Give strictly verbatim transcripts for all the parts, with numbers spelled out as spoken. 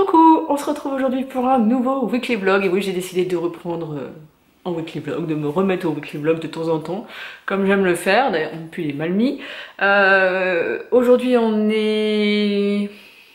Coucou, on se retrouve aujourd'hui pour un nouveau weekly vlog. Et oui, j'ai décidé de reprendre euh, en weekly vlog, de me remettre au weekly vlog de temps en temps, comme j'aime le faire. D'ailleurs, mon pull est mal mis. Euh, aujourd'hui, on est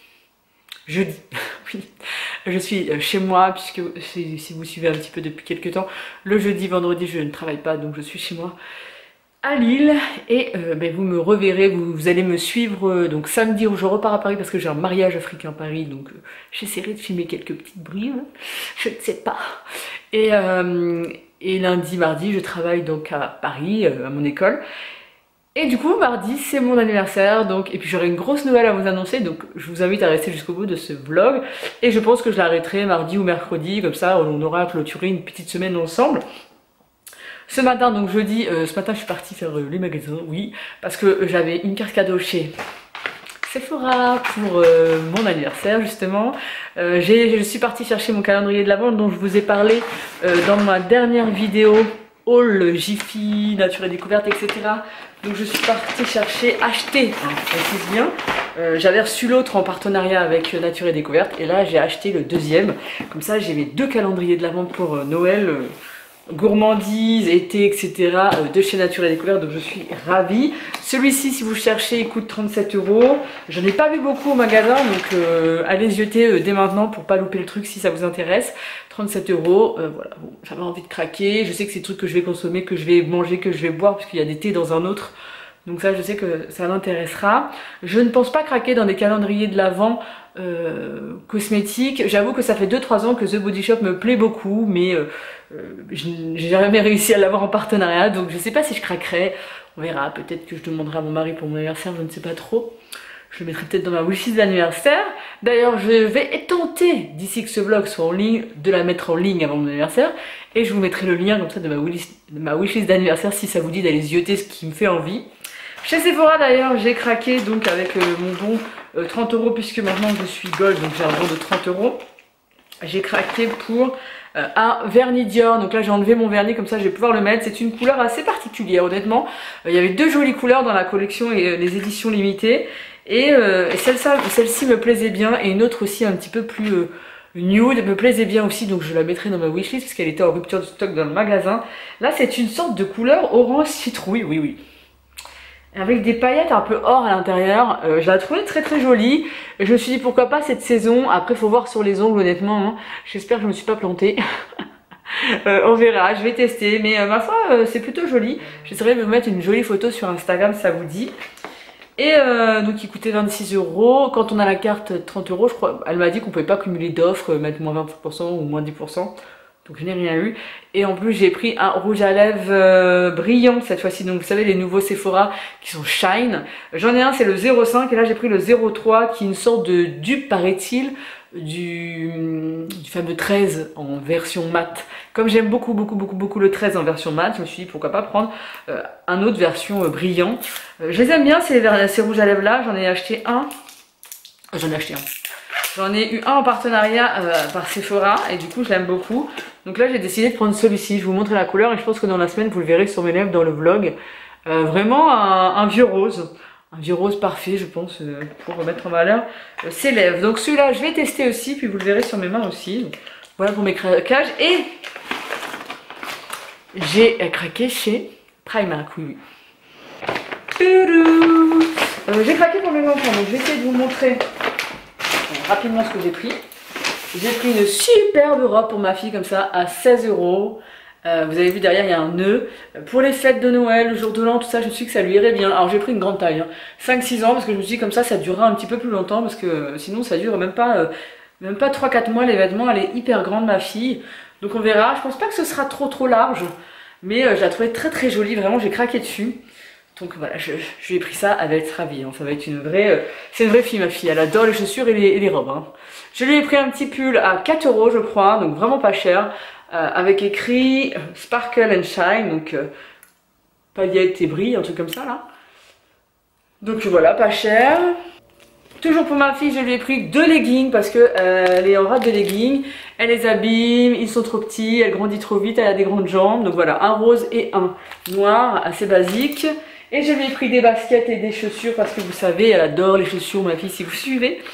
jeudi. Oui, je suis chez moi, puisque si, si vous suivez un petit peu depuis quelques temps, le jeudi, vendredi, je ne travaille pas, donc je suis chez moi à Lille. Et euh, ben, vous me reverrez, vous, vous allez me suivre euh, donc samedi où je repars à Paris parce que j'ai un mariage africain à Paris, donc euh, j'essaierai de filmer quelques petites bribes, je ne sais pas. Et, euh, et lundi, mardi, je travaille donc à Paris, euh, à mon école. Et du coup, mardi, c'est mon anniversaire, donc, et puis j'aurai une grosse nouvelle à vous annoncer, donc je vous invite à rester jusqu'au bout de ce vlog. Et je pense que je l'arrêterai mardi ou mercredi, comme ça on aura clôturé une petite semaine ensemble. Ce matin, donc jeudi, euh, ce matin je suis partie faire euh, les magasins, oui, parce que j'avais une carte cadeau chez Sephora pour euh, mon anniversaire justement. Euh, je suis partie chercher mon calendrier de l'Avent dont je vous ai parlé euh, dans ma dernière vidéo haul Jiffy, Nature et Découverte, et cetera. Donc je suis partie chercher, acheter, hein, précise bien. Euh, j'avais reçu l'autre en partenariat avec Nature et Découverte et là j'ai acheté le deuxième. Comme ça j'ai mes deux calendriers de l'Avent pour euh, Noël. Euh, gourmandise, été, et cetera euh, de chez Nature et Découverte, donc je suis ravie. Celui-ci, si vous cherchez, il coûte trente-sept euros. J'en ai pas vu beaucoup au magasin, donc euh, allez zioter euh, dès maintenant pour pas louper le truc si ça vous intéresse. trente-sept euros, euh, voilà, bon, j'avais envie de craquer. Je sais que c'est des trucs que je vais consommer, que je vais manger, que je vais boire, parce qu'il y a des thés dans un autre. Donc ça, je sais que ça m'intéressera. Je ne pense pas craquer dans des calendriers de l'Avent euh, cosmétiques. J'avoue que ça fait deux trois ans que The Body Shop me plaît beaucoup, mais euh, euh, j'ai jamais réussi à l'avoir en partenariat, donc je sais pas si je craquerai. On verra, peut-être que je demanderai à mon mari pour mon anniversaire, je ne sais pas trop. Je le mettrai peut-être dans ma wishlist d'anniversaire. D'ailleurs, je vais tenter, d'ici que ce vlog soit en ligne, de la mettre en ligne avant mon anniversaire. Et je vous mettrai le lien comme ça de ma wishlist, de ma wishlist d'anniversaire si ça vous dit d'aller zioter ce qui me fait envie. Chez Sephora d'ailleurs, j'ai craqué donc avec euh, mon bon euh, trente euros, puisque maintenant je suis gold, donc j'ai un bon de trente euros. J'ai craqué pour euh, un vernis Dior. Donc là j'ai enlevé mon vernis, comme ça je vais pouvoir le mettre. C'est une couleur assez particulière honnêtement. Euh, il y avait deux jolies couleurs dans la collection et euh, les éditions limitées. Et, euh, et celle-ci celle me plaisait bien, et une autre aussi un petit peu plus euh, nude me plaisait bien aussi, donc je la mettrai dans ma wishlist parce qu'elle était en rupture de stock dans le magasin. Là c'est une sorte de couleur orange citrouille, oui oui, avec des paillettes un peu or à l'intérieur. euh, je la trouvais très très jolie et je me suis dit pourquoi pas cette saison. Après faut voir sur les ongles honnêtement, hein. J'espère que je me suis pas plantée. euh, on verra, je vais tester, mais euh, ma foi euh, c'est plutôt joli. J'essaierai de me mettre une jolie photo sur Instagram si ça vous dit. Et euh, donc il coûtait vingt-six euros. Quand on a la carte trente euros, je crois, elle m'a dit qu'on pouvait pas cumuler d'offres, mettre moins vingt pour cent ou moins dix pour cent. Donc je n'ai rien eu. Et en plus j'ai pris un rouge à lèvres euh, brillant cette fois-ci. Donc vous savez les nouveaux Sephora qui sont Shine. J'en ai un, c'est le zéro cinq, et là j'ai pris le zéro trois qui est une sorte de dupe paraît-il du, du fameux treize en version mat. Comme j'aime beaucoup beaucoup beaucoup beaucoup le treize en version mat, je me suis dit pourquoi pas prendre euh, un autre version euh, brillant. Euh, je les aime bien ces, ces rouges à lèvres là, j'en ai acheté un. J'en ai acheté un. J'en ai eu un en partenariat euh, par Sephora et du coup je l'aime beaucoup. Donc là j'ai décidé de prendre celui-ci. Je vous montre la couleur et je pense que dans la semaine vous le verrez sur mes lèvres dans le vlog. Euh, vraiment un, un vieux rose. Un vieux rose parfait je pense euh, pour remettre en valeur euh, ses lèvres. Donc celui-là je vais tester aussi, puis vous le verrez sur mes mains aussi. Donc, voilà pour mes craquages. Et j'ai craqué chez Primark, oui oui. Euh, j'ai craqué pour mes enfants, donc je vais essayer de vous montrer rapidement ce que j'ai pris. J'ai pris une superbe robe pour ma fille comme ça à seize euros. Euh, vous avez vu derrière il y a un nœud. Pour les fêtes de Noël, le jour de l'an, tout ça, je me suis dit que ça lui irait bien. Alors j'ai pris une grande taille, hein, cinq six ans, parce que je me suis dit comme ça, ça durera un petit peu plus longtemps, parce que sinon ça dure même pas, euh, même pas trois quatre mois les vêtements. Elle est hyper grande ma fille. Donc on verra. Je pense pas que ce sera trop trop large, mais euh, je la trouvais très très jolie, vraiment j'ai craqué dessus. Donc voilà, je, je lui ai pris ça, elle va être ravie, hein. Ça va être une vraie... Euh, c'est une vraie fille ma fille, elle adore les chaussures et les, et les robes, hein. Je lui ai pris un petit pull à quatre euros je crois, donc vraiment pas cher, euh, avec écrit Sparkle and Shine, donc euh, paillettes et brilles, un truc comme ça là. Donc voilà, pas cher. Toujours pour ma fille, je lui ai pris deux leggings parce que euh, elle est en rate de leggings, elle les abîme, ils sont trop petits, elle grandit trop vite, elle a des grandes jambes, donc voilà, un rose et un noir, assez basique. Et je lui ai pris des baskets et des chaussures parce que vous savez, elle adore les chaussures, ma fille, si vous suivez.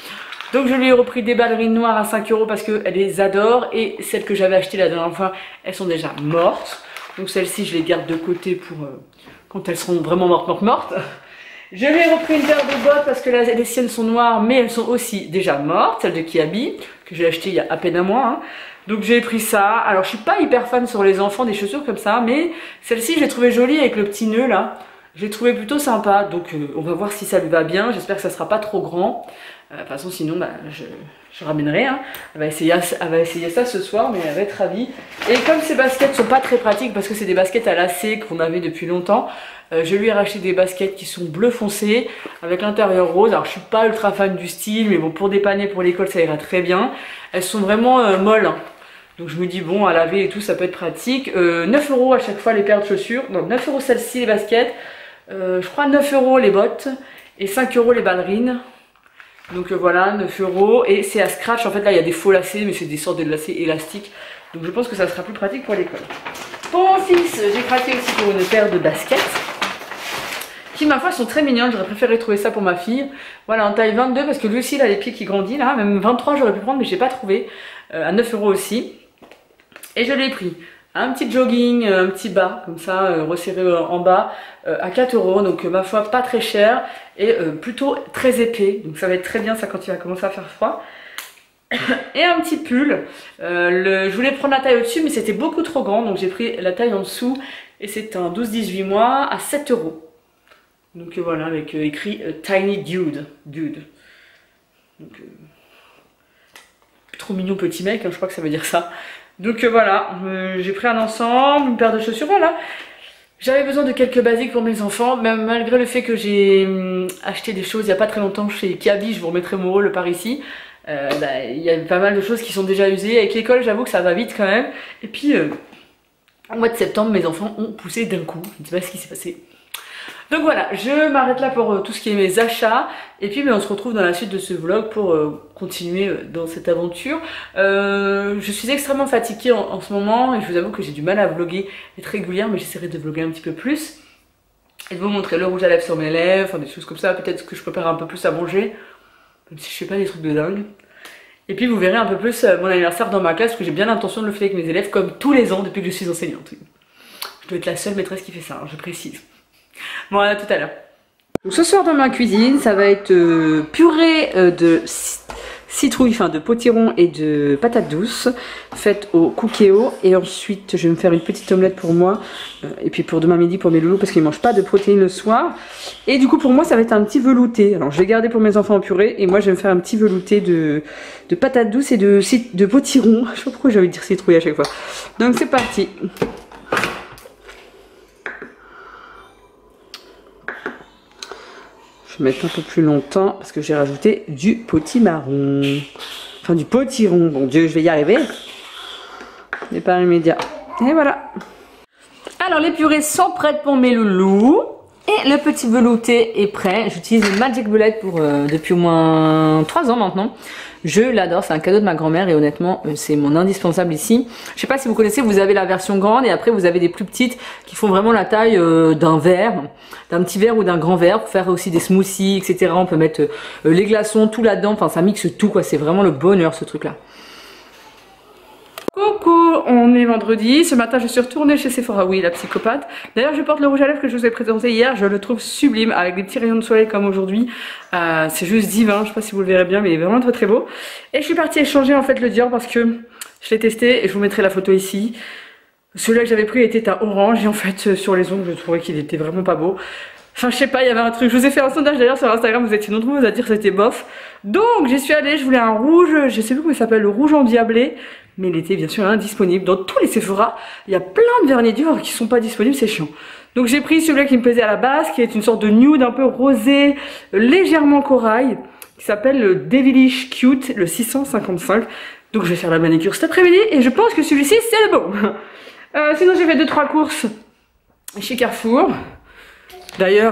Donc je lui ai repris des ballerines noires à cinq euros parce qu'elle les adore. Et celles que j'avais achetées la dernière fois, elles sont déjà mortes. Donc celles-ci, je les garde de côté pour euh, quand elles seront vraiment mortes, mortes, mortes. Je lui ai repris une paire de bottes parce que là, les siennes sont noires, mais elles sont aussi déjà mortes. Celle de Kiabi, que j'ai acheté il y a à peine un mois. Hein. Donc j'ai pris ça. Alors je suis pas hyper fan sur les enfants des chaussures comme ça, mais celle-ci, je l'ai trouvée jolie avec le petit nœud là. Je l'ai trouvée plutôt sympa. Donc euh, on va voir si ça lui va bien. J'espère que ça sera pas trop grand. Euh, de toute façon, sinon, bah, je, je ramènerai. Hein. Elle va essayer, elle va essayer ça ce soir, mais elle va être ravie. Et comme ces baskets sont pas très pratiques parce que c'est des baskets à lacets qu'on avait depuis longtemps. Euh, je lui ai racheté des baskets qui sont bleu foncé avec l'intérieur rose. Alors je suis pas ultra fan du style, mais bon, pour dépanner pour l'école ça ira très bien. Elles sont vraiment euh, molles, hein. Donc je me dis bon, à laver et tout ça peut être pratique. euh, neuf euros à chaque fois les paires de chaussures. Non, neuf euros celle-ci les baskets, euh, je crois neuf euros les bottes et cinq euros les ballerines. Donc euh, voilà, neuf euros. Et c'est à scratch, en fait là il y a des faux lacets, mais c'est des sortes de lacets élastiques. Donc je pense que ça sera plus pratique pour l'école. Pour mon fils, j'ai craqué aussi pour une paire de baskets qui ma foi sont très mignonnes. J'aurais préféré trouver ça pour ma fille. Voilà, en taille vingt-deux parce que lui aussi il a les pieds qui grandissent là. Même vingt-trois j'aurais pu prendre mais j'ai pas trouvé. Euh, à neuf euros aussi. Et je l'ai pris. Un petit jogging, un petit bas comme ça, euh, resserré euh, en bas euh, à quatre euros. Donc euh, ma foi pas très cher et euh, plutôt très épais. Donc ça va être très bien ça quand il va commencer à faire froid. Et un petit pull. Euh, le, je voulais prendre la taille au-dessus mais c'était beaucoup trop grand. Donc j'ai pris la taille en dessous. Et c'est un douze dix-huit mois à sept euros. Donc euh, voilà, avec euh, écrit euh, Tiny Dude. Dude. Donc, euh, trop mignon petit mec, hein, je crois que ça veut dire ça. Donc euh, voilà, euh, j'ai pris un ensemble, une paire de chaussures, voilà. J'avais besoin de quelques basiques pour mes enfants, même malgré le fait que j'ai hum, acheté des choses il n'y a pas très longtemps chez Kiabi, je vous remettrai mon haul par ici. Euh, bah, il y a pas mal de choses qui sont déjà usées. Avec l'école, j'avoue que ça va vite quand même. Et puis, euh, au mois de septembre, mes enfants ont poussé d'un coup. Je ne sais pas ce qui s'est passé. Donc voilà, je m'arrête là pour euh, tout ce qui est mes achats. Et puis mais on se retrouve dans la suite de ce vlog pour euh, continuer euh, dans cette aventure. Euh, je suis extrêmement fatiguée en, en ce moment et je vous avoue que j'ai du mal à vlogger, être régulière, mais j'essaierai de vlogger un petit peu plus. Et de vous montrer le rouge à lèvres sur mes lèvres, enfin, des choses comme ça. Peut-être que je prépare un peu plus à manger, même si je fais pas des trucs de dingue. Et puis vous verrez un peu plus euh, mon anniversaire dans ma classe, parce que j'ai bien l'intention de le faire avec mes élèves comme tous les ans depuis que je suis enseignante. Je dois être la seule maîtresse qui fait ça, hein, je précise. Bon, à tout à l'heure. Donc ce soir dans ma cuisine, ça va être euh, purée euh, de citrouille, enfin de potiron et de patates douces, faite au cookéo. Et ensuite, je vais me faire une petite omelette pour moi. Euh, et puis pour demain midi pour mes loulous, parce qu'ils ne mangent pas de protéines le soir. Et du coup, pour moi, ça va être un petit velouté. Alors, je vais garder pour mes enfants en purée. Et moi, je vais me faire un petit velouté de, de patates douces et de, de potiron. Je sais pas pourquoi j'ai envie de dire citrouille à chaque fois. Donc, c'est parti. Mettre un peu plus longtemps parce que j'ai rajouté du potimarron, enfin du potiron. Bon Dieu, je vais y arriver, mais pas immédiat. Et voilà. Alors les purées sont prêtes pour mes loulous et le petit velouté est prêt. J'utilise le Magic Bullet pour euh, depuis au moins trois ans maintenant. Je l'adore, c'est un cadeau de ma grand-mère et honnêtement c'est mon indispensable ici. Je sais pas si vous connaissez, vous avez la version grande et après vous avez des plus petites qui font vraiment la taille euh, d'un verre, d'un petit verre ou d'un grand verre pour faire aussi des smoothies, et cetera. On peut mettre euh, les glaçons, tout là-dedans, enfin ça mixe tout quoi, c'est vraiment le bonheur ce truc là. Coucou, on est vendredi, ce matin je suis retournée chez Sephora, oui la psychopathe. D'ailleurs je porte le rouge à lèvres que je vous ai présenté hier, je le trouve sublime avec des petits rayons de soleil comme aujourd'hui. euh, C'est juste divin, je sais pas si vous le verrez bien mais il est vraiment très très beau. Et je suis partie échanger en fait le Dior parce que je l'ai testé et je vous mettrai la photo ici. Celui-là que j'avais pris était un orange et en fait sur les ongles je trouvais qu'il était vraiment pas beau. Enfin je sais pas, il y avait un truc, je vous ai fait un sondage d'ailleurs sur Instagram, vous étiez nombreux à dire que c'était bof. Donc j'y suis allée, je voulais un rouge, je sais plus comment il s'appelle, le rouge endiablé. Mais il était bien sûr indisponible. Dans tous les Sephora, il y a plein de vernis Dior qui sont pas disponibles, c'est chiant. Donc j'ai pris celui-là qui me plaisait à la base, qui est une sorte de nude un peu rosé, légèrement corail, qui s'appelle le Devilish Cute, le six cent cinquante-cinq. Donc je vais faire la manicure cet après-midi et je pense que celui-ci c'est le bon. Euh, sinon j'ai fait deux trois courses chez Carrefour. D'ailleurs,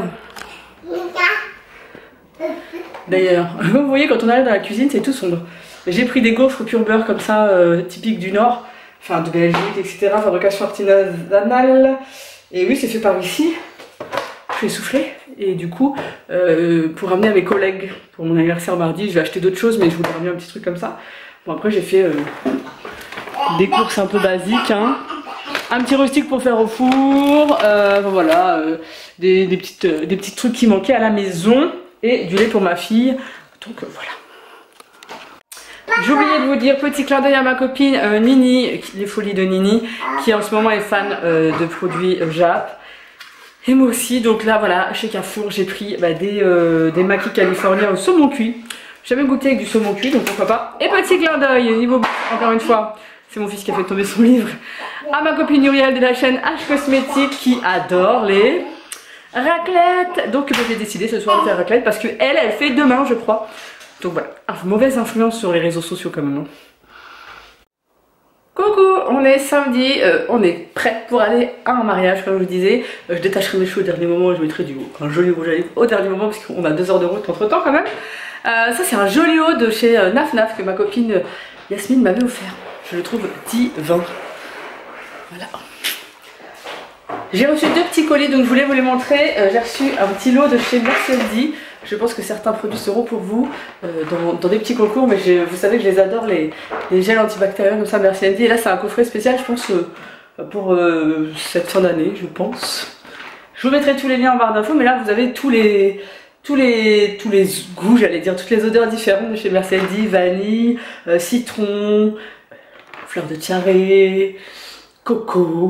d'ailleurs, vous voyez quand on arrive dans la cuisine c'est tout sombre. J'ai pris des gaufres pur beurre comme ça, euh, typiques du Nord, enfin de Belgique, et cetera. Fabrication artisanale. Et oui, c'est fait par ici. Je vais souffler. et du coup euh, pour ramener à mes collègues pour mon anniversaire mardi, je vais acheter d'autres choses mais je voulais ramener un petit truc comme ça. Bon après j'ai fait euh, des courses un peu basiques, hein. Un petit rustique pour faire au four, euh, voilà, euh, des, des, petites, euh, des petits trucs qui manquaient à la maison et du lait pour ma fille, donc euh, voilà. J'ai oublié de vous dire, petit clin d'œil à ma copine euh, Nini, les folies de Nini, qui en ce moment est fan euh, de produits euh, Jap. Et moi aussi, donc là voilà, chez Carrefour, j'ai pris bah, des, euh, des maquis californiens au saumon cuit. J'ai jamais goûté avec du saumon cuit, donc pourquoi pas. Et petit clin d'œil, niveau encore une fois, c'est mon fils qui a fait tomber son livre, à ma copine Muriel de la chaîne H Cosmétique qui adore les raclettes. Donc j'ai décidé ce soir de faire raclette parce que elle, elle fait demain je crois. Donc voilà, ah, mauvaise influence sur les réseaux sociaux quand même. Hein. Coucou, on est samedi, euh, on est prêt pour aller à un mariage comme je vous disais. Euh, je détacherai mes cheveux au dernier moment et je mettrai du un joli rouge à lèvres au dernier moment parce qu'on a deux heures de route entre temps quand même. Euh, ça c'est un joli haut de chez euh, Naf Naf que ma copine euh, Yasmine m'avait offert. Je le trouve divin. Voilà. J'ai reçu deux petits colis donc je voulais vous les montrer. Euh, J'ai reçu un petit lot de chez Mercedes. Je pense que certains produits seront pour vous euh, dans, dans des petits concours, mais je, vous savez que je les adore, les, les gels antibactériens comme ça, Mercedes. Et là c'est un coffret spécial je pense euh, pour euh, cette fin d'année je pense. Je vous mettrai tous les liens en barre d'infos, mais là vous avez tous les... Tous les, tous les goûts, j'allais dire, toutes les odeurs différentes de chez Mercedes, vanille, euh, citron, fleur de tiare, coco,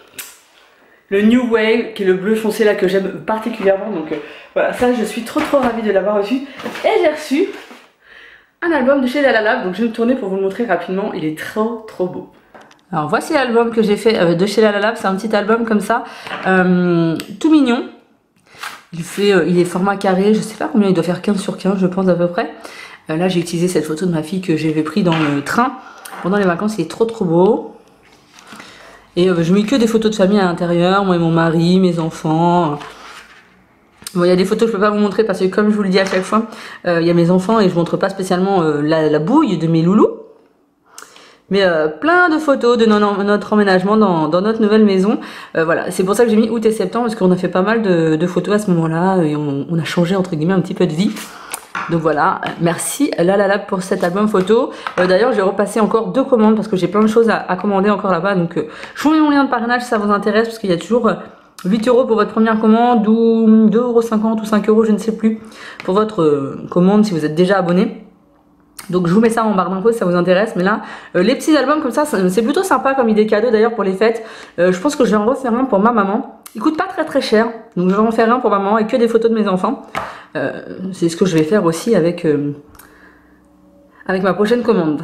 le New Wave qui est le bleu foncé là que j'aime particulièrement, donc euh, voilà, ça je suis trop trop ravie de l'avoir reçu. Et j'ai reçu un album de chez La La La, donc je vais me tourner pour vous le montrer rapidement, il est trop trop beau. Alors voici l'album que j'ai fait euh, de chez La La La, c'est un petit album comme ça, euh, tout mignon. Il, fait, euh, il est format carré, je sais pas combien il doit faire, quinze sur quinze je pense à peu près. Euh, là j'ai utilisé cette photo de ma fille que j'avais pris dans le train pendant les vacances, il est trop trop beau. Et euh, je mets que des photos de famille à l'intérieur, moi et mon mari, mes enfants. Bon il y a des photos que je peux pas vous montrer parce que comme je vous le dis à chaque fois, euh, il y a mes enfants et je montre pas spécialement euh, la, la bouille de mes loulous. Mais euh, plein de photos de no notre emménagement dans, dans notre nouvelle maison. Euh, voilà, c'est pour ça que j'ai mis août et septembre parce qu'on a fait pas mal de, de photos à ce moment-là et on, on a changé entre guillemets un petit peu de vie. Donc voilà, merci La La La pour cet album photo. Euh, D'ailleurs, j'ai repassé encore deux commandes parce que j'ai plein de choses à, à commander encore là-bas. Donc euh, je vous mets mon lien de parrainage si ça vous intéresse parce qu'il y a toujours euh, huit euros pour votre première commande ou deux euros cinquante ou cinq euros, je ne sais plus, pour votre euh, commande si vous êtes déjà abonné. Donc je vous mets ça en barre d'infos si ça vous intéresse. Mais là, euh, les petits albums comme ça, c'est plutôt sympa comme idée cadeau d'ailleurs pour les fêtes. Euh, je pense que je vais en refaire un pour ma maman. Il coûte pas très très cher. Donc je vais en faire un pour maman et que des photos de mes enfants. Euh, c'est ce que je vais faire aussi avec, euh, avec ma prochaine commande.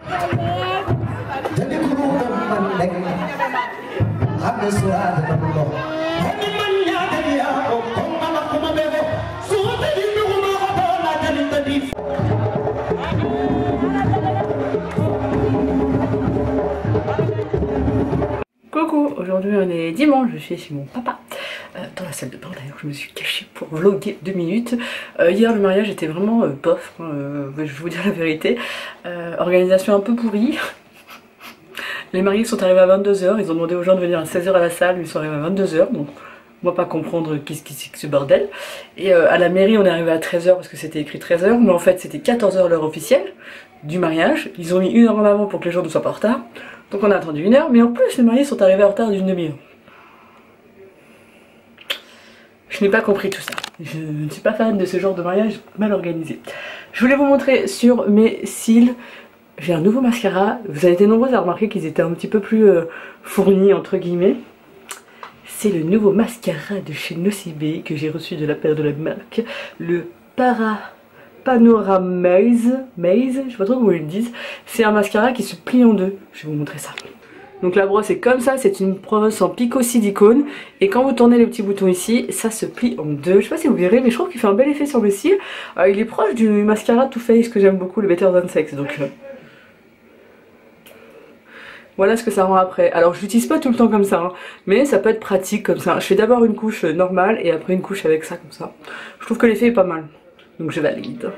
Coucou, aujourd'hui on est dimanche, je suis chez mon papa, euh, dans la salle de bain d'ailleurs, je me suis cachée pour vlogger deux minutes. Euh, hier le mariage était vraiment euh, bof, hein, euh, je vais vous dire la vérité, euh, organisation un peu pourrie. Les mariés sont arrivés à vingt-deux heures, ils ont demandé aux gens de venir à seize heures à la salle, mais ils sont arrivés à vingt-deux heures, donc moi pas comprendre qu'est-ce que c'est que ce bordel. Et euh, à la mairie on est arrivé à treize heures parce que c'était écrit treize heures, mais en fait c'était quatorze heures l'heure officielle du mariage, ils ont mis une heure en avant pour que les gens ne soient pas en retard. Donc on a attendu une heure, mais en plus les mariés sont arrivés en retard d'une demi-heure. Je n'ai pas compris tout ça. Je ne suis pas fan de ce genre de mariage mal organisé. Je voulais vous montrer sur mes cils. J'ai un nouveau mascara. Vous avez été nombreux à remarquer qu'ils étaient un petit peu plus euh, fournis entre guillemets. C'est le nouveau mascara de chez Nocibé que j'ai reçu de la paire de la marque. Le Para... Panorama Maze, Maze, je sais pas trop comment ils le disent. C'est un mascara qui se plie en deux. Je vais vous montrer ça. Donc la brosse est comme ça, c'est une brosse en picot silicone. Et quand vous tournez les petits boutons ici, ça se plie en deux. Je sais pas si vous verrez, mais je trouve qu'il fait un bel effet sur le cils. Euh, il est proche du mascara Too Faced que j'aime beaucoup, le Better Than Sex. Donc euh... voilà ce que ça rend après. Alors je l'utilise pas tout le temps comme ça, hein, mais ça peut être pratique comme ça. Je fais d'abord une couche normale et après une couche avec ça comme ça. Je trouve que l'effet est pas mal. Donc je valide.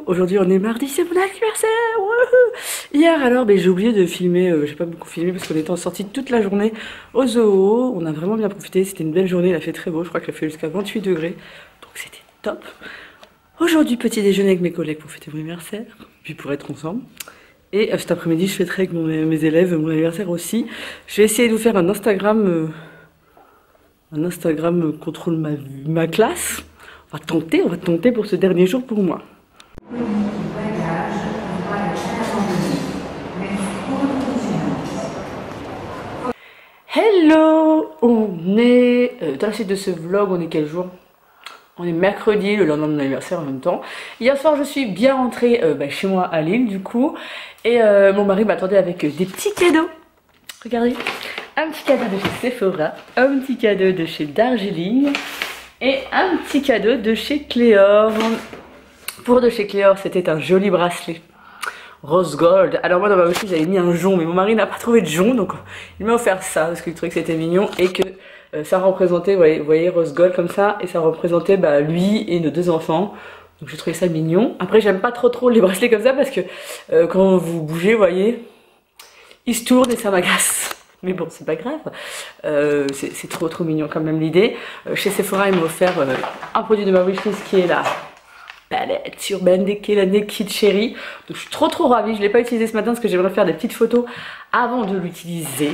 Aujourd'hui on est mardi, c'est mon anniversaire. Wouhou. Hier alors ben, j'ai oublié de filmer, euh, j'ai pas beaucoup filmé parce qu'on était en sortie toute la journée au zoo. On a vraiment bien profité, c'était une belle journée, il a fait très beau, je crois qu'il a fait jusqu'à vingt-huit degrés. Donc c'était top. Aujourd'hui petit déjeuner avec mes collègues pour fêter mon anniversaire, puis pour être ensemble. Et euh, cet après-midi je fêterai avec mon, mes élèves mon anniversaire aussi. Je vais essayer de vous faire un Instagram, euh, un Instagram contrôle ma, ma classe. On va tenter, on va tenter pour ce dernier jour pour moi. Hello, on est euh, dans la suite de ce vlog, on est quel jour? On est mercredi, le lendemain de mon anniversaire en même temps. Hier soir je suis bien rentrée euh, bah, chez moi à Lille du coup. Et euh, mon mari m'attendait avec euh, des petits cadeaux. Regardez, un petit cadeau de chez Sephora, un petit cadeau de chez Darjeeling et un petit cadeau de chez Cléor. Pour de chez Cléor, c'était un joli bracelet rose gold. Alors moi dans ma boutique j'avais mis un jonc, mais mon mari n'a pas trouvé de jonc, donc il m'a offert ça parce qu'il trouvait que c'était mignon et que euh, ça représentait, vous voyez, vous voyez, rose gold comme ça, et ça représentait bah, lui et nos deux enfants. Donc j'ai trouvé ça mignon. Après j'aime pas trop trop les bracelets comme ça parce que euh, quand vous bougez, vous voyez, ils se tournent et ça m'agace. Mais bon, c'est pas grave, euh, c'est trop trop mignon quand même l'idée. Euh, chez Sephora, ils m'ont offert euh, un produit de ma wishlist qui est la palette Urban Decay, la Naked Cherry. Donc je suis trop trop ravie, je l'ai pas utilisé ce matin parce que j'aimerais faire des petites photos avant de l'utiliser.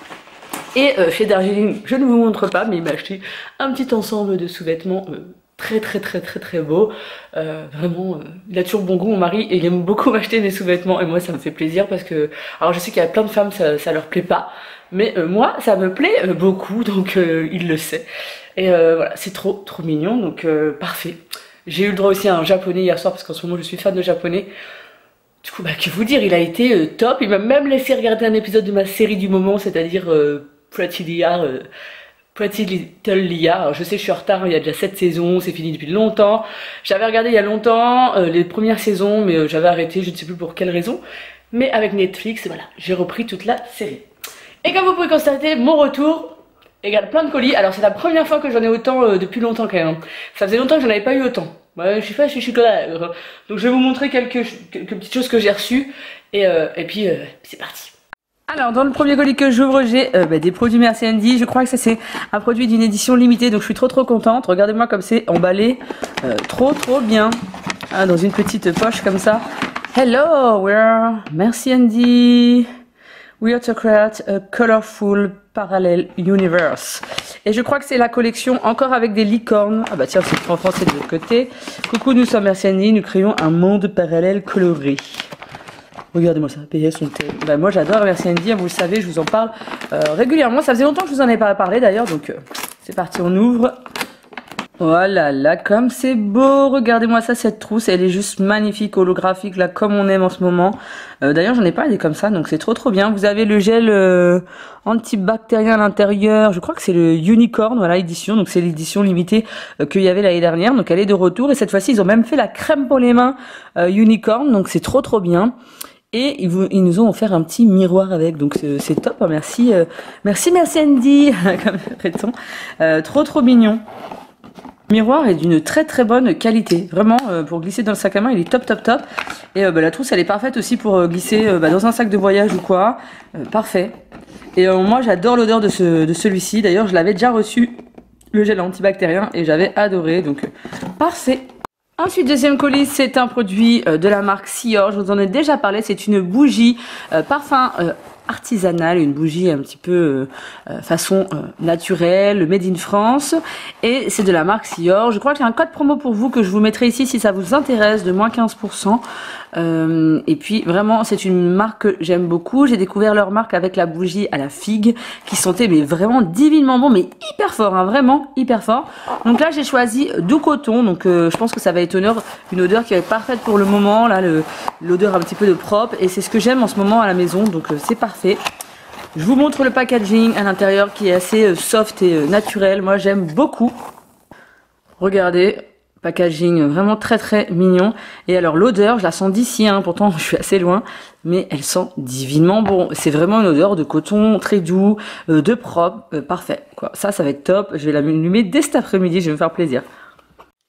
Et euh, chez Darjeeling, je ne vous montre pas, mais il m'a acheté un petit ensemble de sous-vêtements euh, très très très très très beau. Euh, vraiment, euh, il a toujours bon goût mon mari et il aime beaucoup m'acheter des sous-vêtements et moi ça me fait plaisir parce que, alors je sais qu'il y a plein de femmes ça, ça leur plaît pas. Mais euh, moi, ça me plaît euh, beaucoup, donc euh, il le sait. Et euh, voilà, c'est trop, trop mignon, donc euh, parfait. J'ai eu le droit aussi à un japonais hier soir, parce qu'en ce moment, je suis fan de japonais. Du coup, bah, que vous dire, il a été euh, top. Il m'a même laissé regarder un épisode de ma série du moment, c'est-à-dire euh, Pretty Liar, euh, Pretty Little Liar. Alors, je sais, je suis en retard, il y a déjà sept saisons, c'est fini depuis longtemps. J'avais regardé il y a longtemps euh, les premières saisons, mais euh, j'avais arrêté, je ne sais plus pour quelle raison. Mais avec Netflix, voilà, j'ai repris toute la série. Et comme vous pouvez constater, mon retour égale plein de colis. Alors c'est la première fois que j'en ai autant euh, depuis longtemps quand même. Ça faisait longtemps que j'en avais pas eu autant. Ouais, je suis pas, je suis là. Donc je vais vous montrer quelques, quelques petites choses que j'ai reçues. Et, euh, et puis euh, c'est parti. Alors dans le premier colis que j'ouvre, j'ai euh, bah, des produits Merci Andy. Je crois que ça c'est un produit d'une édition limitée. Donc je suis trop trop contente. Regardez-moi comme c'est emballé. Euh, trop trop bien. Ah, dans une petite poche comme ça. Hello, we're Merci Andy. We are to create a colorful parallel universe. Et je crois que c'est la collection encore avec des licornes. Ah bah tiens, c'est en français de l'autre côté. Coucou, nous sommes Merci Andy, nous créons un monde parallèle coloré. Regardez-moi ça, payer son thé. Bah moi j'adore Merci Andy, vous le savez, je vous en parle euh, régulièrement. Ça faisait longtemps que je vous en ai pas parlé d'ailleurs, donc euh, c'est parti, on ouvre. Oh là là, comme c'est beau, regardez-moi ça, cette trousse, elle est juste magnifique, holographique, là, comme on aime en ce moment. Euh, D'ailleurs, j'en ai pas des comme ça, donc c'est trop trop bien. Vous avez le gel euh, antibactérien à l'intérieur, je crois que c'est le Unicorn, voilà, édition, donc c'est l'édition limitée euh, qu'il y avait l'année dernière, donc elle est de retour. Et cette fois-ci, ils ont même fait la crème pour les mains euh, Unicorn, donc c'est trop trop bien. Et ils, vous, ils nous ont offert un petit miroir avec, donc c'est top, hein, merci, euh, merci, merci Andy, comme répétons, euh, trop trop mignon. Le miroir est d'une très très bonne qualité, vraiment euh, pour glisser dans le sac à main il est top top top. Et euh, bah, la trousse elle est parfaite aussi pour euh, glisser euh, bah, dans un sac de voyage ou quoi, euh, parfait. Et euh, moi j'adore l'odeur de, ce, de celui-ci, d'ailleurs je l'avais déjà reçu, le gel antibactérien, et j'avais adoré, donc euh, parfait. Ensuite, deuxième colis, c'est un produit euh, de la marque Sior, je vous en ai déjà parlé, c'est une bougie euh, parfum euh, artisanale, une bougie un petit peu euh, façon euh, naturelle, made in France, et c'est de la marque Sior. Je crois qu'il y a un code promo pour vous que je vous mettrai ici si ça vous intéresse, de moins quinze pour cent. Euh, et puis vraiment c'est une marque que j'aime beaucoup. J'ai découvert leur marque avec la bougie à la figue qui sentait mais vraiment divinement bon, mais hyper fort, hein, vraiment hyper fort. Donc là j'ai choisi Doux Coton, donc euh, je pense que ça va être honneur, une odeur qui est parfaite pour le moment, là l'odeur un petit peu de propre, et c'est ce que j'aime en ce moment à la maison, donc euh, c'est parfait. Je vous montre le packaging à l'intérieur qui est assez euh, soft et euh, naturel, moi j'aime beaucoup. Regardez, packaging vraiment très très mignon. Et alors l'odeur, je la sens d'ici, hein, pourtant je suis assez loin, mais elle sent divinement bon. C'est vraiment une odeur de coton très doux, euh, de propre, euh, parfait quoi. Ça, ça va être top. Je vais l'allumer dès cet après-midi, je vais me faire plaisir. Il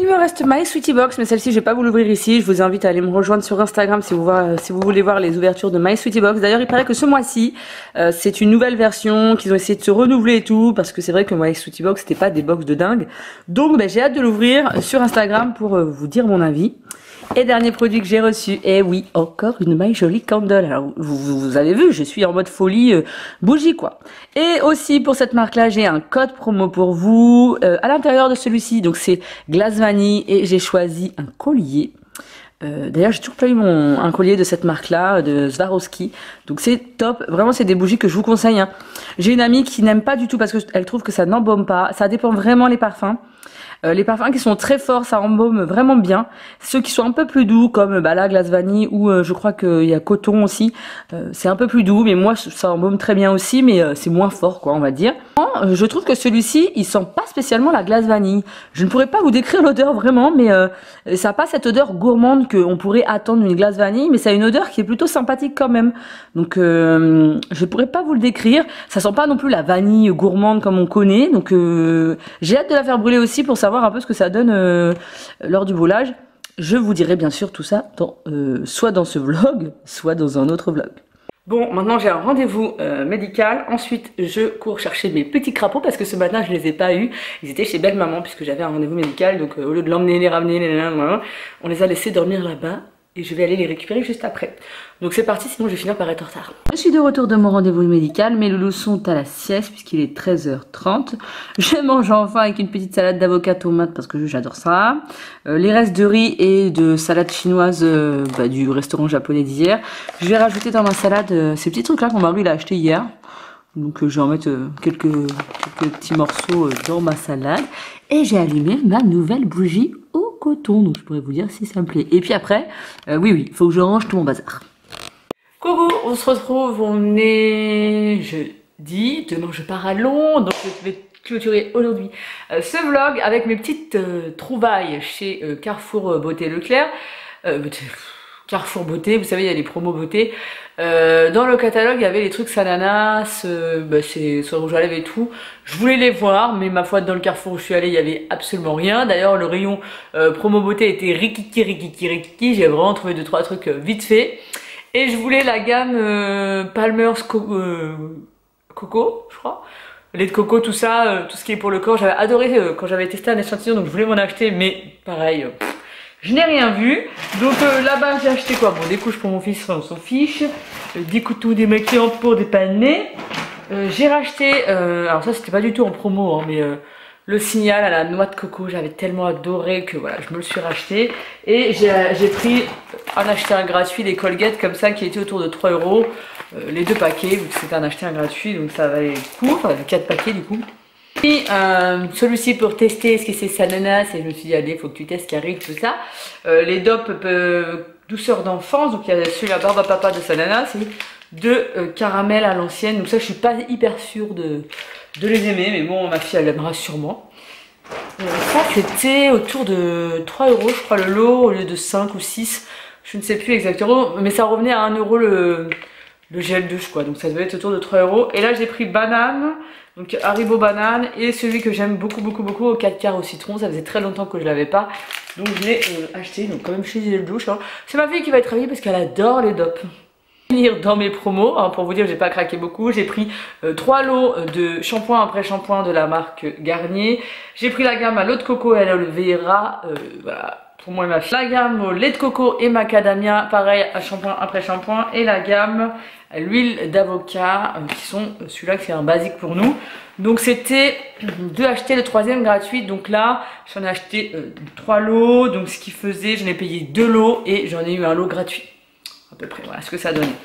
il me reste My Sweetie Box, mais celle-ci je vais pas vous l'ouvrir ici. Je vous invite à aller me rejoindre sur Instagram si vous, voir, si vous voulez voir les ouvertures de My Sweetie Box. D'ailleurs il paraît que ce mois-ci euh, c'est une nouvelle version, qu'ils ont essayé de se renouveler et tout, parce que c'est vrai que My Sweetie Box c'était pas des box de dingue. Donc ben, j'ai hâte de l'ouvrir sur Instagram pour euh, vous dire mon avis. Et dernier produit que j'ai reçu, et oui, encore une My Jolie Candle. Alors, vous, vous avez vu, je suis en mode folie, euh, bougie quoi. Et aussi pour cette marque-là, j'ai un code promo pour vous. Euh, à l'intérieur de celui-ci, donc c'est glace vanille et j'ai choisi un collier. Euh, D'ailleurs, j'ai toujours pas eu mon, un collier de cette marque-là, de Swarovski. Donc c'est top. Vraiment, c'est des bougies que je vous conseille. Hein. J'ai une amie qui n'aime pas du tout parce qu'elle trouve que ça n'embaume pas. Ça dépend vraiment les parfums. Euh, les parfums qui sont très forts, ça embaume vraiment bien. Ceux qui sont un peu plus doux, comme bah, la glace vanille ou euh, je crois qu'il y a coton aussi, euh, c'est un peu plus doux, mais moi ça embaume très bien aussi, mais euh, c'est moins fort quoi, on va dire. Euh, je trouve que celui-ci, il sent pas spécialement la glace vanille. Je ne pourrais pas vous décrire l'odeur vraiment, mais euh, ça n'a pas cette odeur gourmande qu'on pourrait attendre d'une glace vanille, mais ça a une odeur qui est plutôt sympathique quand même. Donc euh, je pourrais pas vous le décrire. Ça sent pas non plus la vanille gourmande comme on connaît, donc euh, j'ai hâte de la faire brûler aussi pour savoir un peu ce que ça donne euh, lors du brûlage. Je vous dirai bien sûr tout ça dans, euh, soit dans ce vlog, soit dans un autre vlog. Bon, maintenant j'ai un rendez-vous euh, médical. Ensuite, je cours chercher mes petits crapauds parce que ce matin je les ai pas eus. Ils étaient chez belle maman puisque j'avais un rendez-vous médical. Donc euh, au lieu de l'emmener, les ramener, les, les, les, les, on les a laissés dormir là-bas. Et je vais aller les récupérer juste après. Donc c'est parti, sinon je vais finir par être en retard. Je suis de retour de mon rendez-vous médical. Mes loulous sont à la sieste puisqu'il est treize heures trente. Je mange enfin avec une petite salade d'avocat tomate parce que j'adore ça. Euh, les restes de riz et de salade chinoise euh, bah, du restaurant japonais d'hier. Je vais rajouter dans ma salade euh, ces petits trucs là que mon mari il a acheté hier. Donc euh, je vais en mettre euh, quelques, quelques petits morceaux euh, dans ma salade. Et j'ai allumé ma nouvelle bougie au coton. Donc je pourrais vous dire si ça me plaît. Et puis après, euh, oui oui, il faut que je range tout mon bazar. Coucou, on se retrouve, on est jeudi. Demain je pars à Londres. Donc je vais clôturer aujourd'hui euh, ce vlog avec mes petites euh, trouvailles chez euh, Carrefour Beauté Leclerc. Euh, Carrefour Beauté, vous savez il y a les promos beauté. Euh, dans le catalogue il y avait les trucs Sananas, euh, bah, c'est sur le rouge à lèvres et tout. Je voulais les voir mais ma foi dans le Carrefour où je suis allée il y avait absolument rien. D'ailleurs le rayon euh, promo beauté était rikiki rikiki rikiki. J'ai vraiment trouvé deux trois trucs euh, vite fait. Et je voulais la gamme euh, Palmer's Co euh, Coco je crois. Lait de coco, tout ça, euh, tout ce qui est pour le corps. J'avais adoré euh, quand j'avais testé un échantillon donc je voulais m'en acheter mais pareil. Euh, pff, je n'ai rien vu, donc euh, là-bas j'ai acheté quoi? Bon, des couches pour mon fils, on s'en fiche, euh, des couteaux démaquillants pour dépanner. Euh, j'ai racheté, euh, alors ça c'était pas du tout en promo, hein, mais euh, le Signal à la noix de coco, j'avais tellement adoré que voilà, je me le suis racheté. Et j'ai pris un acheté un gratuit, des Colgate comme ça qui étaient autour de trois euros, euh, les deux paquets, vu que c'était un acheté un gratuit, donc ça valait le coup, enfin quatre paquets du coup. Et euh, celui-ci pour tester ce que c'est Sananas et je me suis dit allez il faut que tu testes qui arrive tout ça. Euh, les dopes euh, douceur d'enfance, donc il y a celui-là barbe à papa de Sananas et de euh, caramel à l'ancienne, donc ça je suis pas hyper sûre de, de les aimer mais bon ma fille elle aimera sûrement. Euh, ça c'était autour de trois euros je crois le lot au lieu de cinq ou six, je ne sais plus exactement mais ça revenait à un euro le, le gel douche quoi, donc ça devait être autour de trois euros. Et là j'ai pris banane. Donc Haribo banane et celui que j'aime beaucoup beaucoup beaucoup au quatre quarts au citron, ça faisait très longtemps que je l'avais pas. Donc je l'ai euh, acheté, donc quand même chez Gel Douche. Hein. C'est ma fille qui va être ravie parce qu'elle adore les dopes. Venir dans mes promos, hein, pour vous dire j'ai pas craqué beaucoup, j'ai pris euh, trois lots de shampoing après shampoing de la marque Garnier. J'ai pris la gamme à l'eau de coco et à l'aloe vera, euh, voilà. Pour moi et ma fille. La gamme au lait de coco et macadamia, pareil à shampoing après shampoing. Et la gamme à l'huile d'avocat, euh, qui sont euh, celui-là qui est un basique pour nous. Donc c'était deux achetés, le troisième gratuit. Donc là j'en ai acheté euh, trois lots. Donc ce qui faisait, j'en ai payé deux lots et j'en ai eu un lot gratuit. À peu près, voilà ce que ça donnait.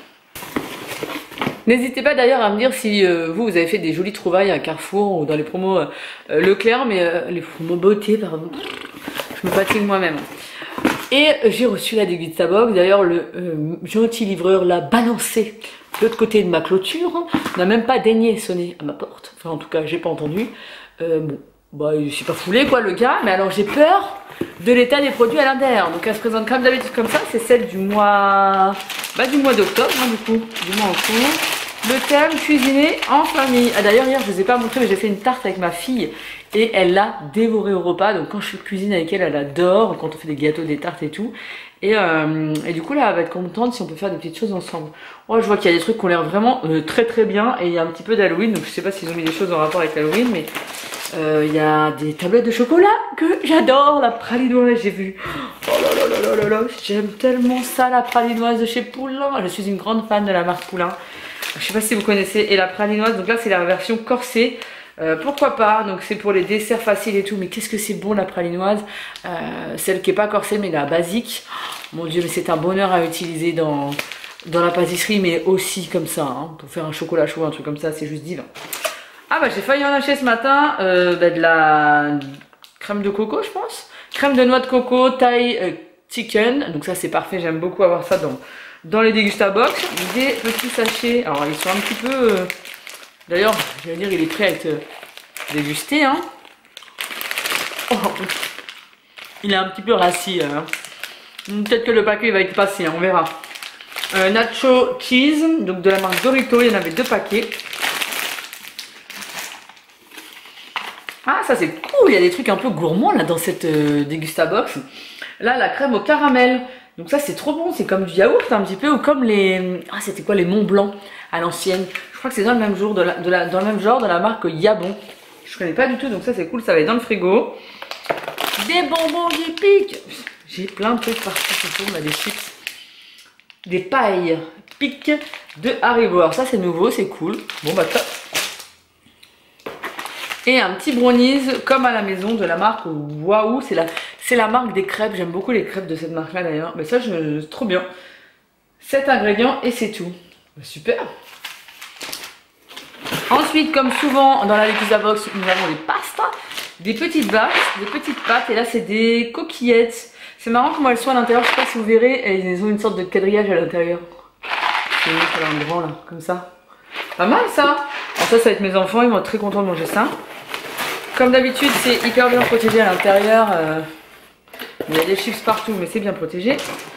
N'hésitez pas d'ailleurs à me dire si euh, vous, vous avez fait des jolies trouvailles à Carrefour ou dans les promos euh, Leclerc, mais euh, les promos beauté, pardon. Je me fatigue moi-même. Et j'ai reçu la Digita Box. D'ailleurs, le euh, gentil livreur l'a balancé de l'autre côté de ma clôture. N'a même pas daigné sonner à ma porte. Enfin, en tout cas, j'ai pas entendu. Euh, bon, bah, il s'est pas foulé, quoi, le gars. Mais alors, j'ai peur de l'état des produits à l'intérieur. Donc, elle se présente comme d'habitude comme ça. C'est celle du mois, bah, du mois d'octobre, hein, du coup, du mois en cours. Le thème cuisiner en famille. Ah, d'ailleurs hier je vous ai pas montré mais j'ai fait une tarte avec ma fille et elle l'a dévoré au repas. Donc quand je cuisine avec elle, elle adore quand on fait des gâteaux, des tartes et tout. Et, euh, et du coup là elle va être contente si on peut faire des petites choses ensemble. Oh, je vois qu'il y a des trucs qui ont l'air vraiment euh, très très bien, et il y a un petit peu d'Halloween, donc je sais pas s'ils ont mis des choses en rapport avec Halloween, mais euh, il y a des tablettes de chocolat que j'adore, la pralinoise, j'ai vu. Oh là là là là là là, j'aime tellement ça, la pralinoise de chez Poulain. Je suis une grande fan de la marque Poulain. Je sais pas si vous connaissez. Et la pralinoise, donc là c'est la version corsée. Euh, pourquoi pas, donc c'est pour les desserts faciles et tout, mais qu'est-ce que c'est bon la pralinoise, euh, celle qui est pas corsée mais la basique, oh, mon dieu, mais c'est un bonheur à utiliser dans, dans la pâtisserie, mais aussi comme ça, hein, pour faire un chocolat chaud, un truc comme ça, c'est juste divin. Ah bah j'ai failli en acheter ce matin, euh, bah, de la crème de coco je pense, crème de noix de coco, Thai euh, chicken, donc ça c'est parfait, j'aime beaucoup avoir ça dans, dans les Degustabox, des petits sachets, alors ils sont un petit peu... Euh, D'ailleurs, je vais dire, il est prêt à être dégusté. Hein. Oh, il est un petit peu rassis. Hein. Peut-être que le paquet va être passé, hein, on verra. Euh, nacho cheese, donc de la marque Dorito, il y en avait deux paquets. Ah, ça c'est cool, il y a des trucs un peu gourmands là dans cette euh, Degustabox. Là, la crème au caramel. Donc ça c'est trop bon, c'est comme du yaourt un petit peu, ou comme les... Ah, c'était quoi, les Mont Blanc à l'ancienne. Je crois que c'est dans le même jour, de la, de la, dans le même genre de la marque Yabon. Je connais pas du tout, donc ça c'est cool, ça va être dans le frigo. Des bonbons qui piquent. J'ai plein de trucs partout, on a des chips. Des pailles piques de Haribo. Alors ça c'est nouveau, c'est cool. Bon bah top. Et un petit brownies comme à la maison de la marque Waouh, c'est la, c'est la marque des crêpes. J'aime beaucoup les crêpes de cette marque là d'ailleurs. Mais ça je, trop bien. sept ingrédients et c'est tout. Bah, super. Ensuite, comme souvent dans la Degustabox, nous avons des pastas, des petites vaches, des petites pâtes, et là c'est des coquillettes. C'est marrant comment elles sont à l'intérieur, je sais pas si vous verrez, elles ont une sorte de quadrillage à l'intérieur. C'est un grand là, comme ça. Pas mal ça. Alors ça, ça va être mes enfants, ils vont être très contents de manger ça. Comme d'habitude, c'est hyper bien protégé à l'intérieur. Euh, il y a des chips partout, mais c'est bien protégé.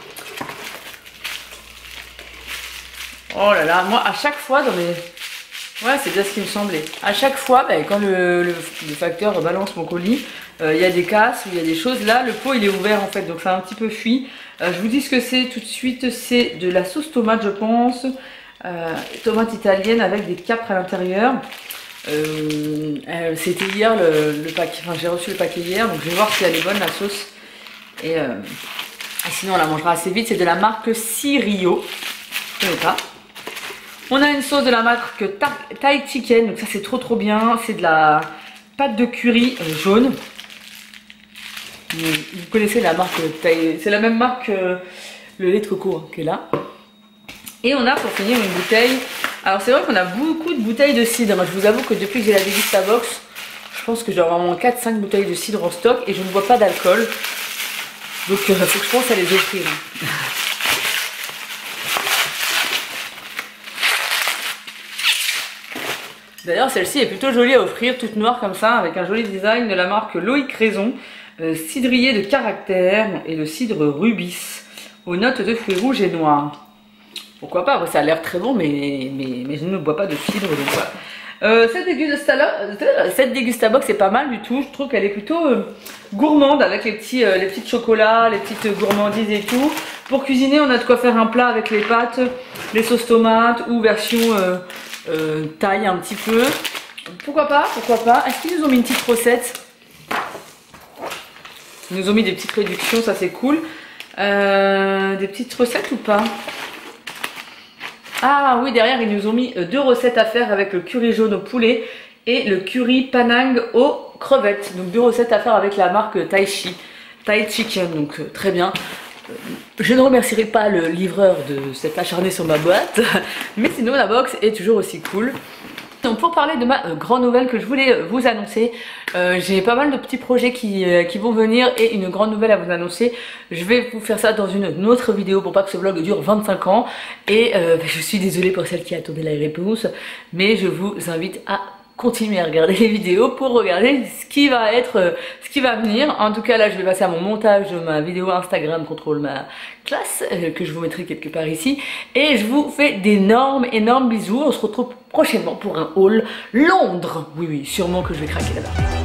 Oh là là, moi à chaque fois dans mes... Ouais, c'est bien ce qui me semblait. À chaque fois, bah, quand le, le, le facteur balance mon colis, il euh, y a des casses, il y a des choses. Là, le pot il est ouvert en fait, donc ça a un petit peu fui. Euh, je vous dis ce que c'est tout de suite. C'est de la sauce tomate, je pense. Euh, tomate italienne avec des capres à l'intérieur. Euh, euh, C'était hier le, le paquet. Enfin, j'ai reçu le paquet hier, donc je vais voir si elle est bonne la sauce. Et, euh, et sinon, on la mangera assez vite. C'est de la marque Cirio. Je ne connais pas. On a une sauce de la marque Thai Chicken, donc ça c'est trop trop bien. C'est de la pâte de curry euh, jaune. Vous connaissez la marque Thai, c'est la même marque que le lait de coco hein, qui est là. Et on a pour finir une bouteille. Alors c'est vrai qu'on a beaucoup de bouteilles de cidre. Moi, je vous avoue que depuis que j'ai la Degustabox, je pense que j'ai vraiment quatre cinq bouteilles de cidre en stock et je ne bois pas d'alcool. Donc il euh, faut que je pense à les offrir. D'ailleurs, celle-ci est plutôt jolie à offrir, toute noire comme ça, avec un joli design de la marque Loïc Raison, euh, cidrier de caractère et le cidre rubis, aux notes de fruits rouges et noirs. Pourquoi pas, ça a l'air très bon, mais, mais, mais je ne bois pas de cidre, donc voilà. Euh, cette, Degustabox, cette Degustabox est pas mal du tout, je trouve qu'elle est plutôt euh, gourmande, avec les petits, euh, les petits chocolats, les petites gourmandises et tout. Pour cuisiner, on a de quoi faire un plat avec les pâtes, les sauces tomates ou version... Euh, Euh, taille un petit peu. Pourquoi pas, pourquoi pas. Est-ce qu'ils nous ont mis une petite recette? Ils nous ont mis des petites réductions, ça c'est cool. Euh, des petites recettes ou pas? Ah oui, derrière ils nous ont mis deux recettes à faire avec le curry jaune au poulet et le curry panang aux crevettes. Donc deux recettes à faire avec la marque Thai Chi, Thai Chicken, donc euh, très bien. Je ne remercierai pas le livreur de s'être acharné sur ma boîte, mais sinon la box est toujours aussi cool. Donc pour parler de ma euh, grande nouvelle que je voulais euh, vous annoncer, euh, j'ai pas mal de petits projets qui, euh, qui vont venir et une grande nouvelle à vous annoncer. Je vais vous faire ça dans une, une autre vidéo pour pas que ce vlog dure vingt-cinq ans. Et euh, je suis désolée pour celle qui a tourné la réponse, mais je vous invite à continuer à regarder les vidéos pour regarder ce qui va être, euh, ce qui va venir. En tout cas là je vais passer à mon montage de ma vidéo Instagram contrôle ma classe euh, que je vous mettrai quelque part ici, et je vous fais d'énormes énormes bisous. On se retrouve prochainement pour un haul Londres. Oui oui, sûrement que je vais craquer là-bas.